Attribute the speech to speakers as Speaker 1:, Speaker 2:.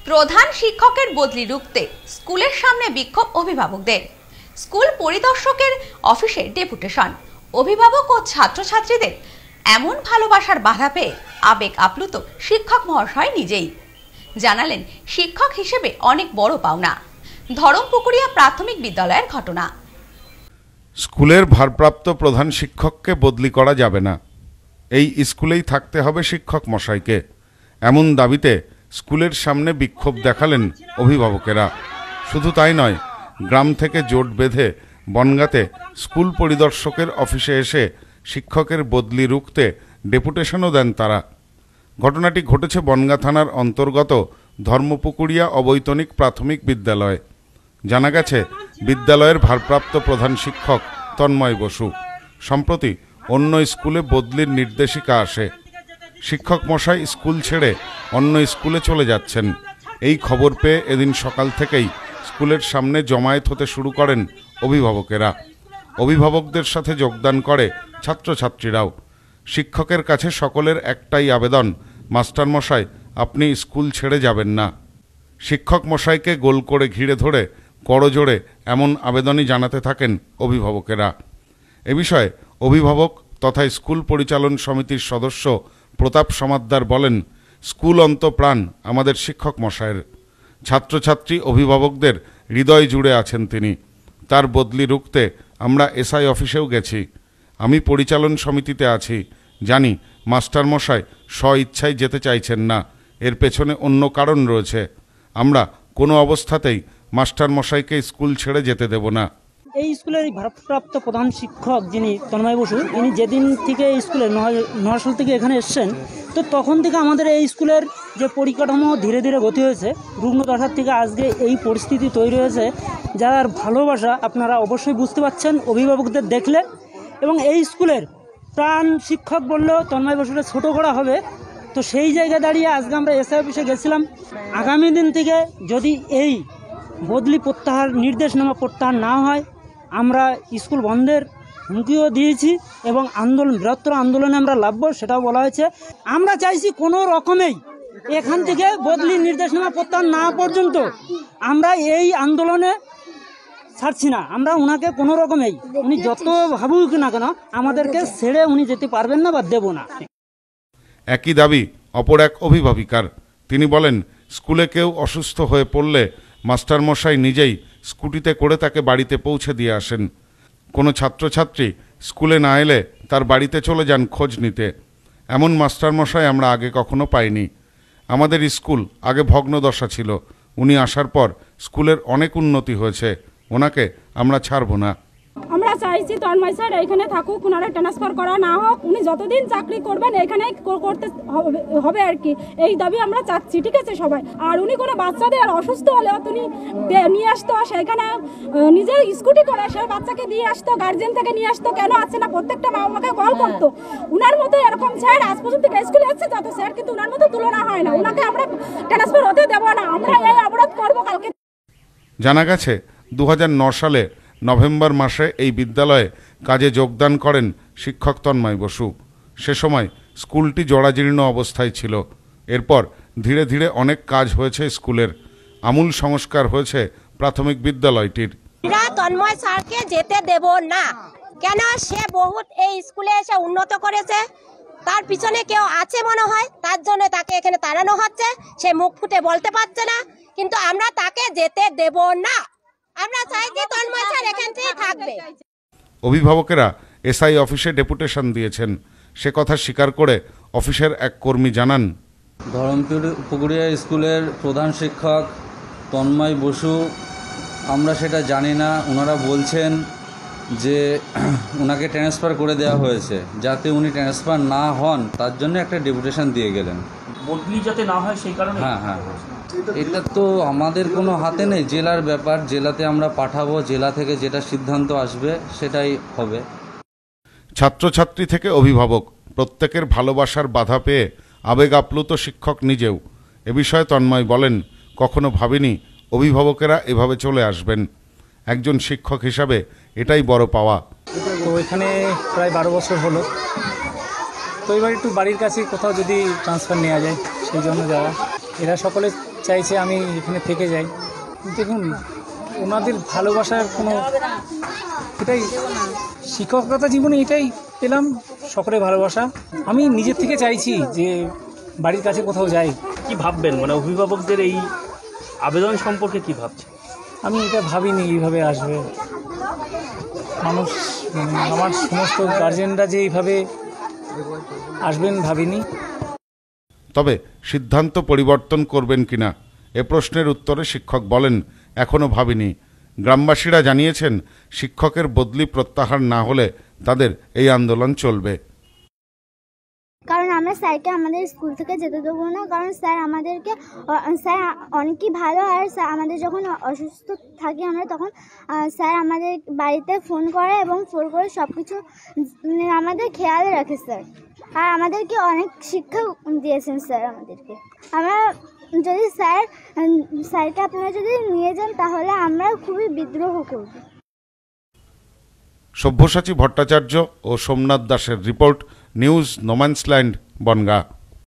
Speaker 1: প্রধান শিক্ষকের বদলি রুখতে স্কুলের সামনে বিক্ষোভ অভিভাবকদের। স্কুল পরিদর্শকের অফিসে ডেপুটেশন। অভিভাবক ও ছাত্রছাত্রীদের এমন ভালোবাসার বাধা পেয়ে আবেগ আপ্লুত শিক্ষক মহাশয় নিজেই। জানালেন শিক্ষক হিসেবে অনেক বড় পাওনা। ধরমপুকুরিয়া প্রাথমিক বিদ্যালয়ের ঘটনা।
Speaker 2: স্কুলের ভারপ্রাপ্ত প্রধান শিক্ষককে বদলি করা যাবে না, এই স্কুলেই থাকতে হবে শিক্ষক মশাইকে, এমন দাবিতে স্কুলের সামনে বিক্ষোভ দেখালেন অভিভাবকেরা। শুধু তাই নয়, গ্রাম থেকে জোট বেঁধে বনগাঁতে স্কুল পরিদর্শকের অফিসে এসে শিক্ষকের বদলি রুখতে ডেপুটেশনও দেন তারা। ঘটনাটি ঘটেছে বনগাঁ থানার অন্তর্গত ধর্মপুকুরিয়া অবৈতনিক প্রাথমিক বিদ্যালয়ে। জানা গেছে, বিদ্যালয়ের ভারপ্রাপ্ত প্রধান শিক্ষক তন্ময় বসু সম্প্রতি অন্য স্কুলে বদলির নির্দেশিকা আসে। শিক্ষক মশাই স্কুল ছেড়ে অন্য স্কুলে চলে যাচ্ছেন। এই খবর পেয়ে এদিন সকাল থেকেই স্কুলের সামনে জমায়েত হতে শুরু করেন অভিভাবকেরা। অভিভাবকদের সাথে যোগদান করে ছাত্রছাত্রীরাও। শিক্ষকের কাছে সকলের একটাই আবেদন, মাস্টারমশাই আপনি স্কুল ছেড়ে যাবেন না। শিক্ষক মশাইকে গোল করে ঘিরে ধরে করজোড়ে এমন আবেদনই জানাতে থাকেন অভিভাবকেরা। এ বিষয়ে অভিভাবক তথা স্কুল পরিচালন সমিতির সদস্য প্রতাপ সমাদ্দার বলেন, স্কুল অন্তঃপ্রাণ আমাদের শিক্ষক মশাইয়ের। ছাত্রছাত্রী অভিভাবকদের হৃদয় জুড়ে আছেন তিনি। তার বদলি রুখতে আমরা এসআই অফিসেও গেছি। আমি পরিচালন সমিতিতে আছি। জানি মাস্টারমশাই স্ব-ইচ্ছায় যেতে চাইছেন না, এর পেছনে অন্য কারণ রয়েছে। আমরা কোনো অবস্থাতেই মাস্টারমশাইকে স্কুল ছেড়ে যেতে দেব না।
Speaker 3: এই স্কুলের ভারপ্রাপ্ত প্রধান শিক্ষক যিনি তন্ময় বসু, ইনি যেদিন থেকে এই স্কুলে নহাশাল থেকে এখানে এসছেন, তো তখন থেকে আমাদের এই স্কুলের যে পরিকাঠামো ধীরে ধীরে গতি হয়েছে, রুগ্ন দশার থেকে আজকে এই পরিস্থিতি তৈরি হয়েছে, যার ভালোবাসা আপনারা অবশ্যই বুঝতে পারছেন অভিভাবকদের দেখলে। এবং এই স্কুলের প্রাণ শিক্ষক বললেও তন্ময় বসুকে ছোটো করা হবে। তো সেই জায়গায় দাঁড়িয়ে আজকে আমরা এসআই অফিসে গেছিলাম। আগামী দিন থেকে যদি এই বদলি প্রত্যাহার নির্দেশনামা প্রত্যাহার না হয়, আমরা স্কুল বন্ধের হুমকিও দিয়েছি এবং বৃহত্তর আন্দোলনে আমরা লাভব, সেটাও বলা হয়েছে। আমরা চাইছি কোনো রকমেই এখান থেকে বদলি নির্দেশনামা প্রত্যাহার না পর্যন্ত আমরা এই আন্দোলনে ছাড়ছি না। আমরা ওনাকে কোনো রকমেই, উনি যত ভাবুক না কেন, আমাদেরকে ছেড়ে উনি যেতে পারবেন না বা দেব না।
Speaker 2: একই দাবি অপর এক অভিভাবিকার। তিনি বলেন, স্কুলে কেউ অসুস্থ হয়ে পড়লে মাস্টারমশাই নিজেই স্কুটিতে করে তাকে বাড়িতে পৌঁছে দিয়ে আসেন। কোনো ছাত্রছাত্রী স্কুলে না এলে তার বাড়িতে চলে যান খোঁজ নিতে। এমন মাস্টারমশাই আমরা আগে কখনো পাইনি। আমাদের স্কুল আগে ভগ্নদশা ছিল, উনি আসার পর স্কুলের অনেক উন্নতি হয়েছে। ওনাকে আমরা ছাড়ব না।
Speaker 4: আমরা চাইছি তন্ময় স্যার এখানে থাকুক, ওনারা ট্রান্সফার করা না হোক। উনি যতদিন চাকরি করবেন এখানে করতে হবে আর কি, এই দাবি আমরা চাচ্ছি। ঠিক আছে সবাই। আর উনি কোনো বাচ্চাদের অসুস্থ হলে উনি নিয়ে আসতো, সেখানে নিজের স্কুটি করে সে বাচ্চাকে দিয়ে আসতো, গার্জেন থেকে নিয়ে আসতো। কেন আসছে না প্রত্যেকটা মা বাবাকে কল করতো। উনার মতো এরকম স্যার আজ পর্যন্ত স্কুলে আসছে যত স্যার, কিন্তু উনার মতো তুলনা হয় না। ওনাকে আমরা ট্রান্সফার হতে দেবো না, আমরা এই অবরোধ করবো কালকে।
Speaker 2: জানা গেছে 2009 সালে নভেম্বর মাসে এই বিদ্যালয়ে কাজে যোগদান করেন শিক্ষক তন্ময় বসু। সে সময় স্কুলটি জরাজীর্ণ অবস্থায় ছিল। এরপর ধীরে ধীরে অনেক কাজ হয়েছে স্কুলের। আমূল সংস্কার হয়েছে প্রাথমিক বিদ্যালয়টির।
Speaker 5: তন্ময় স্যারকে যেতে দেব না, কেন সে বহুত এই স্কুলে এসে উন্নত করেছে। তার পিছনে কেউ আছে মনে হয়, তার জন্য তাকে এখানে তাড়ানো হচ্ছে। সে মুখ ফুটে বলতে পারছে না, কিন্তু আমরা তাকে যেতে দেব না। আমরা চাই যে তন্ময় স্যার এখানেই থাকবে।
Speaker 2: অভিভাবকেরা এসআই অফিসে ডেপুটেশন দিয়েছেন। সে কথা স্বীকার করে অফিসের এক কর্মী জানান,
Speaker 6: ধরমপুকুরিয়া স্কুলের প্রধান শিক্ষক তন্ময় বসু, আমরা সেটা জানি না। ওনারা বলছেন যে ওনাকে ট্রান্সফার করে দেওয়া হয়েছে, যাতে উনি ট্রান্সফার না হন তার জন্য একটা ডেপুটেশন দিয়ে গেলেন।
Speaker 3: বদলি যাতে না হয় সেই কারণে।
Speaker 6: হ্যাঁ, এটা তো আমাদের কোনো হাতে নেই, জেলার ব্যাপার। জেলাতে আমরা পাঠাবো, জেলা থেকে যেটা সিদ্ধান্ত আসবে সেটাই হবে।
Speaker 2: ছাত্রছাত্রী থেকে অভিভাবক প্রত্যেকের ভালোবাসার বাধা পেয়ে আবেগ আপ্লুত শিক্ষক নিজেও। এ বিষয়ে তন্ময় বলেন, কখনো ভাবিনি অভিভাবকেরা এভাবে চলে আসবেন। একজন শিক্ষক হিসাবে এটাই বড় পাওয়া।
Speaker 3: তো এখানে প্রায় 12 বছর হলো। তো এবার একটু বাড়ির কাছে কোথাও যদি ট্রান্সফার নেওয়া যায় সেই জন্য যাওয়া।
Speaker 7: এরা সকলে চাইছে আমি এখানে থেকে যাই। দেখুন, ওনাদের ভালোবাসার কোনো, এটাই শিক্ষকতা জীবনে এটাই পেলাম, সকলের ভালোবাসা। আমি নিজের থেকে চাইছি যে বাড়ির কাছে কোথাও যাই।
Speaker 8: কি ভাববেন, মানে অভিভাবকদের এই আবেদন সম্পর্কে কি ভাবছেন?
Speaker 7: আমি এটা ভাবিনি এইভাবে আসবে মানুষ, আমার সমস্ত গার্জেনরা যে এইভাবে আসবেন ভাবিনি।
Speaker 2: তবে সিদ্ধান্ত পরিবর্তন করবেন কিনা এ প্রশ্নের উত্তরে শিক্ষক বলেন, এখনও ভাবিনি। গ্রামবাসীরা জানিয়েছেন, শিক্ষকের বদলি প্রত্যাহার না হলে তাদের এই আন্দোলন চলবে।
Speaker 9: কারণ আমরা স্যারকে আমাদের স্কুল থেকে যেতে দেবো না, কারণ স্যার অনেকই ভালো। আর স্যার আমাদের যখন অসুস্থ থাকি আমরা, তখন স্যার আমাদের বাড়িতে ফোন করে এবং ফোন করে সব কিছু আমাদের খেয়াল রাখে স্যার। আর আমাদেরকে অনেক শিক্ষা দিয়েছেন স্যার আমাদেরকে। আমরা যদি স্যারকে আপনারা যদি নিয়ে যান তাহলে আমরা খুবই বিদ্রোহ করব।
Speaker 2: সব্যসাচী ভট্টাচার্য ও সোমনাথ দাসের রিপোর্ট, নিউজ নোম্যান্সল্যান্ড, বনগাঁ।